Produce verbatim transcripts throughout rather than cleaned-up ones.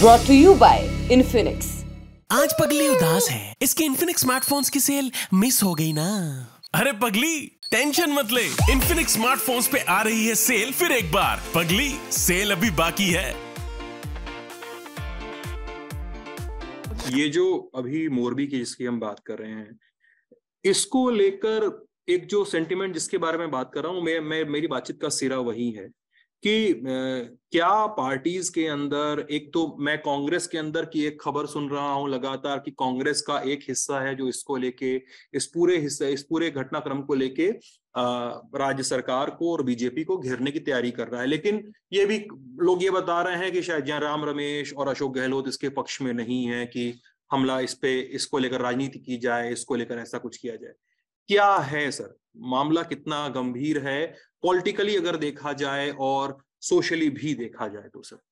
brought to you by Infinix। आज पगली उदास है, इसके इन्फिनिक्स स्मार्टफोन्स की सेल मिस हो गई ना। अरे पगली टेंशन मत ले, इन्फिनिक्स स्मार्टफोन्स पे आ रही है सेल फिर एक बार। पगली सेल अभी बाकी है। ये जो अभी मोरबी की जिसकी हम बात कर रहे हैं, इसको लेकर एक जो सेंटिमेंट जिसके बारे में बात कर रहा हूं मैं, मैं मेरी बातचीत का सिरा वही है कि आ, क्या पार्टीज के अंदर, एक तो मैं कांग्रेस के अंदर की एक खबर सुन रहा हूं लगातार कि कांग्रेस का एक हिस्सा है जो इसको लेके, इस पूरे हिस्से इस पूरे घटनाक्रम को लेके राज्य सरकार को और बीजेपी को घेरने की तैयारी कर रहा है। लेकिन ये भी लोग ये बता रहे हैं कि शायद जयराम रमेश और अशोक गहलोत इसके पक्ष में नहीं है कि हमला इस पे इसको लेकर राजनीति की जाए, इसको लेकर ऐसा कुछ किया जाए। क्या है सर मामला, कितना गंभीर है पॉलिटिकली अगर देखा जाए और सोशली भी देखा जाए तो? सर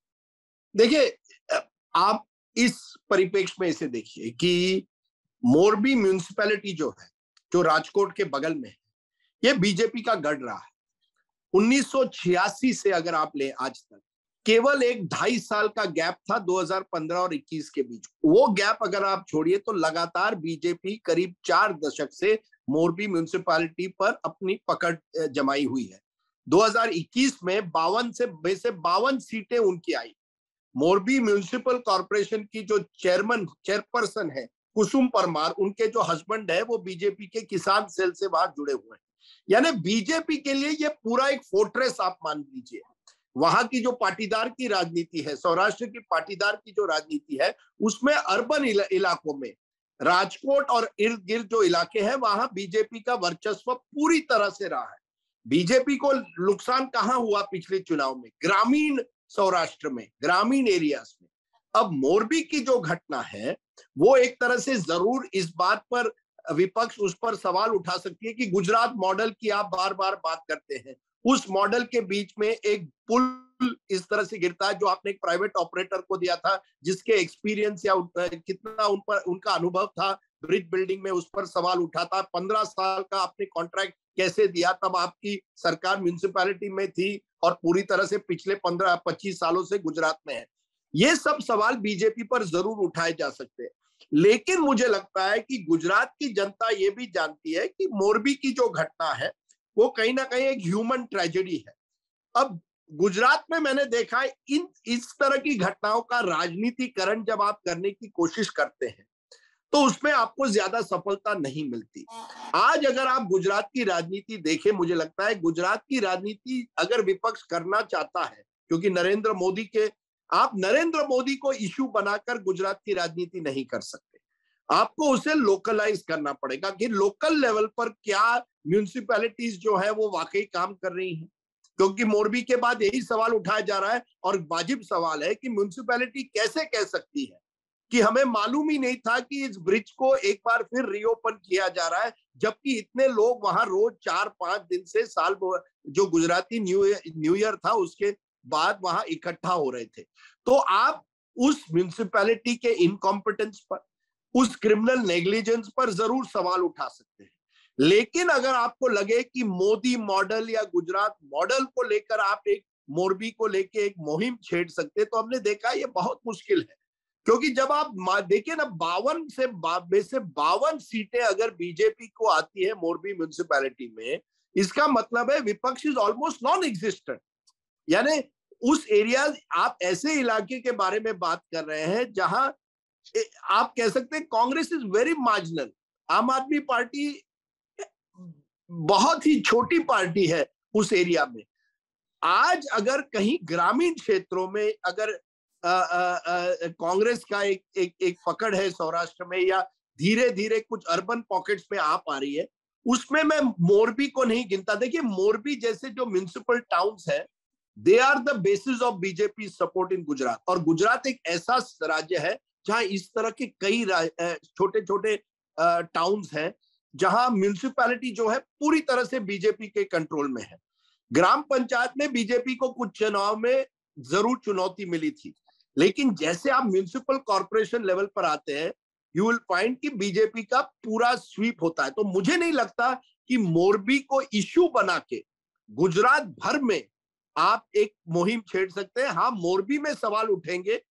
देखिए, आप इस परिप्रेक्ष्य में इसे देखिए कि मोरबी म्युनिसिपैलिटी जो है, जो राजकोट के बगल में है, ये बीजेपी का गढ़ रहा है। उन्नीस सौ छियासी से अगर आप ले आज तक केवल एक ढाई साल का गैप था दो हज़ार पंद्रह और इक्कीस के बीच। वो गैप अगर आप छोड़िए तो लगातार बीजेपी करीब चार दशक से मोरबी म्युनिसिपैलिटी पर अपनी पकड़ जमाई हुई है। दो हज़ार इक्कीस में बावन से से बावन सीटें उनकी आई। मोरबी म्युनिसिपल कॉर्पोरेशन की जो चेयरमैन चेयरपर्सन है कुसुम परमार, उनके जो हस्बैंड है वो बीजेपी के किसान सेल से वहां जुड़े हुए हैं। यानी बीजेपी के लिए ये पूरा एक फोर्ट्रेस आप मान लीजिए। वहां की जो पाटीदार की राजनीति है, सौराष्ट्र की पाटीदार की जो राजनीति है, उसमें अर्बन इला, इलाकों में राजकोट और इर्द गिर्द जो इलाके हैं वहां बीजेपी का वर्चस्व पूरी तरह से रहा है। बीजेपी को नुकसान कहां हुआ पिछले चुनाव में? ग्रामीण सौराष्ट्र में, ग्रामीण एरियाज में। अब मोरबी की जो घटना है वो एक तरह से जरूर इस बात पर विपक्ष उस पर सवाल उठा सकती है कि गुजरात मॉडल की आप बार बार बात करते हैं, उस मॉडल के बीच में एक पुल इस तरह से गिरता है जो आपने एक प्राइवेट ऑपरेटर को दिया था, जिसके एक्सपीरियंस या कितना उन पर उनका अनुभव था ब्रिज बिल्डिंग में, उस पर सवाल उठा था। पंद्रह साल का आपने कॉन्ट्रैक्ट कैसे दिया? तब आपकी सरकार म्युनिसिपैलिटी में थी और पूरी तरह से पिछले पंद्रह पच्चीस सालों से गुजरात में है। ये सब सवाल बीजेपी पर जरूर उठाए जा सकते हैं, लेकिन मुझे लगता है कि गुजरात की जनता ये भी जानती है कि मोरबी की जो घटना है वो कहीं ना कहीं एक ह्यूमन ट्रेजेडी है। अब गुजरात में मैंने देखा है इन इस तरह की घटनाओं का राजनीतिकरण जब आप करने की कोशिश करते हैं तो उसमें आपको ज्यादा सफलता नहीं मिलती। आज अगर आप गुजरात की राजनीति देखें, मुझे लगता है गुजरात की राजनीति अगर विपक्ष करना चाहता है, क्योंकि नरेंद्र मोदी के आप नरेंद्र मोदी को इश्यू बनाकर गुजरात की राजनीति नहीं कर सकते। आपको उसे लोकलाइज करना पड़ेगा कि लोकल लेवल पर क्या म्युनिसिपैलिटीज जो है वो वाकई काम कर रही हैं, क्योंकि मोरबी के बाद यही सवाल उठाया जा रहा है और वाजिब सवाल है कि म्युनिसिपैलिटी कैसे कह सकती है कि हमें मालूम ही नहीं था कि इस ब्रिज को एक बार फिर रीओपन किया जा रहा है, जबकि इतने लोग वहां रोज चार पांच दिन से साल जो गुजराती न्यू न्यू ईयर था उसके बाद वहां इकट्ठा हो रहे थे। तो आप उस म्युनिसिपैलिटी के इनकॉम्पिटेंस पर, उस क्रिमिनल नेग्लिजेंस पर जरूर सवाल उठा सकते हैं, लेकिन अगर आपको लगे कि मोदी मॉडल या गुजरात मॉडल को लेकर आप एक मोरबी को लेकर एक मुहिम छेड़ सकते, तो हमने देखा ये बहुत मुश्किल है। क्योंकि जब आप देखिए ना, बावन से में से बावन सीटें अगर बीजेपी को आती है मोरबी म्युनिसिपैलिटी में, इसका मतलब है विपक्ष इज ऑलमोस्ट नॉन एग्जिस्टेंट। यानी उस एरिया, आप ऐसे इलाके के बारे में बात कर रहे हैं जहां आप कह सकते हैं कांग्रेस इज वेरी मार्जिनल। आम आदमी पार्टी बहुत ही छोटी पार्टी है उस एरिया में। आज अगर कहीं ग्रामीण क्षेत्रों में अगर कांग्रेस का एक एक एक पकड़ है सौराष्ट्र में, या धीरे धीरे कुछ अर्बन पॉकेट्स में आ पा रही है, उसमें मैं मोरबी को नहीं गिनता। देखिए, मोरबी जैसे जो म्युनिसिपल टाउन्स है, they are the basis of BJP support in Gujarat. और गुजरात एक ऐसा राज्य है जहां इस तरह के कई छोटे छोटे टाउन्स हैं जहां म्युनिसिपैलिटी जो है पूरी तरह से बीजेपी के कंट्रोल में है। ग्राम पंचायत में बीजेपी को कुछ चुनाव में जरूर चुनौती मिली थी, लेकिन जैसे आप म्युनिसिपल कॉर्पोरेशन लेवल पर आते हैं, यू विल फाइंड कि बीजेपी का पूरा स्वीप होता है। तो मुझे नहीं लगता कि मोरबी को इश्यू बना के गुजरात भर में आप एक मुहिम छेड़ सकते हैं। हाँ, मोरबी में सवाल उठेंगे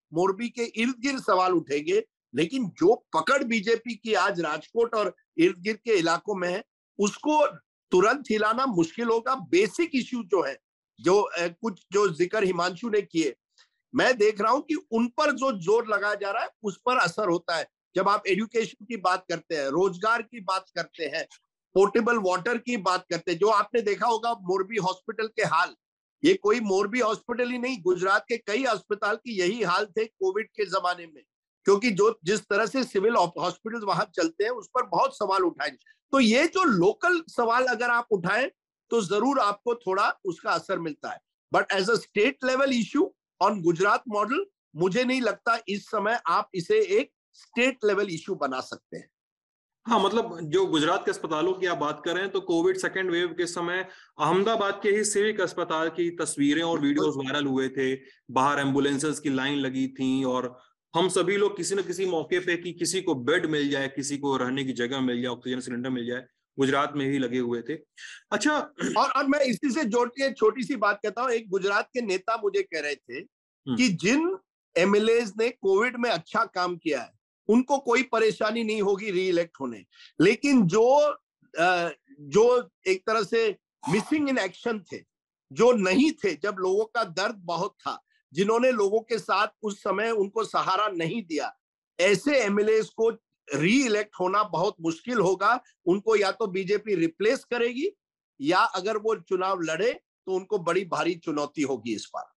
मोरबी के इर्द गिर्द सवाल उठेंगे, लेकिन जो पकड़ बीजेपी की आज राजकोट और इर्द गिर्द के इलाकों में है, उसको तुरंत हिलाना मुश्किल होगा। बेसिक इश्यू जो है, जो कुछ जो जिक्र हिमांशु ने किए, मैं देख रहा हूं कि उन पर जो जोर लगाया जा रहा है उस पर असर होता है। जब आप एजुकेशन की बात करते हैं, रोजगार की बात करते हैं, पोर्टेबल वाटर की बात करते हैं, जो आपने देखा होगा मोरबी हॉस्पिटल के हाल, ये कोई मोरबी हॉस्पिटल ही नहीं, गुजरात के कई अस्पताल की यही हाल थे कोविड के जमाने में, क्योंकि जो जिस तरह से सिविल हॉस्पिटल वहां चलते हैं उस पर बहुत सवाल उठाए। तो ये जो लोकल सवाल अगर आप उठाएं तो जरूर आपको थोड़ा उसका असर मिलता है, but as a state level issue on Gujarat model, मुझे नहीं लगता इस समय आप इसे एक स्टेट लेवल इश्यू बना सकते हैं। हाँ, मतलब जो गुजरात के अस्पतालों की आप बात कर रहे हैं, तो कोविड सेकेंड वेव के समय अहमदाबाद के ही सिविक अस्पताल की तस्वीरें और वीडियोस वायरल हुए थे। बाहर एम्बुलेंसेस की लाइन लगी थी और हम सभी लोग किसी न किसी मौके पे कि किसी को बेड मिल जाए, किसी को रहने की जगह मिल जाए, ऑक्सीजन सिलेंडर मिल जाए, गुजरात में ही लगे हुए थे। अच्छा, और और मैं इसी से जोड़ के छोटी सी बात कहता हूँ। एक गुजरात के नेता मुझे कह रहे थे कि जिन एमएलए ने कोविड में अच्छा काम किया है उनको कोई परेशानी नहीं होगी री इलेक्ट होने, लेकिन जो जो एक तरह से मिसिंग इन एक्शन थे, जो नहीं थे जब लोगों का दर्द बहुत था, जिन्होंने लोगों के साथ उस समय उनको सहारा नहीं दिया, ऐसे एमएलए को री इलेक्ट होना बहुत मुश्किल होगा। उनको या तो बीजेपी रिप्लेस करेगी या अगर वो चुनाव लड़े तो उनको बड़ी भारी चुनौती होगी इस बार।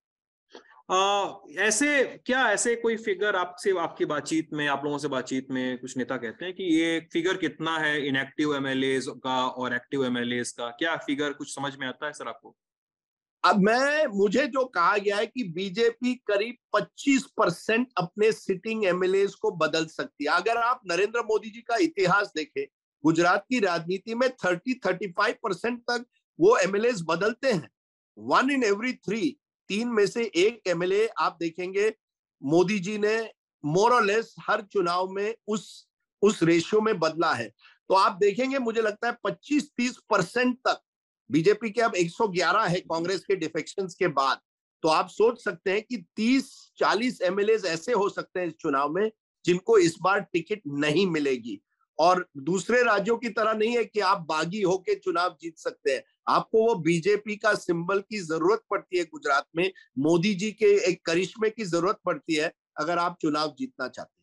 आ, ऐसे क्या ऐसे कोई फिगर आपसे आपकी बातचीत में, आप लोगों से बातचीत में कुछ नेता कहते हैं कि ये फिगर कितना है इनएक्टिव एमएलएज का और एक्टिव एमएलएज का, क्या फिगर कुछ समझ में आता है सर आपको? अब मैं मुझे जो कहा गया है कि बीजेपी करीब पच्चीस परसेंट अपने सिटिंग एमएलए को बदल सकती है। अगर आप नरेंद्र मोदी जी का इतिहास देखें, गुजरात की राजनीति में तीस पैंतीस परसेंट तक वो एमएलए बदलते हैं। वन इन एवरी थ्री, तीन में से एक एमएलए आप देखेंगे मोदी जी ने मोर और लेस हर चुनाव में उस उस रेशियो में बदला है। तो आप देखेंगे, मुझे लगता है पच्चीस तीस परसेंट तक बीजेपी के अब एक सौ ग्यारह है कांग्रेस के डिफेक्शंस के बाद, तो आप सोच सकते हैं कि तीस चालीस एमएलए ऐसे हो सकते हैं इस चुनाव में जिनको इस बार टिकट नहीं मिलेगी। और दूसरे राज्यों की तरह नहीं है कि आप बागी होके चुनाव जीत सकते हैं, आपको वो बीजेपी का सिंबल की जरूरत पड़ती है गुजरात में, मोदी जी के एक करिश्मे की जरूरत पड़ती है अगर आप चुनाव जीतना चाहते हैं।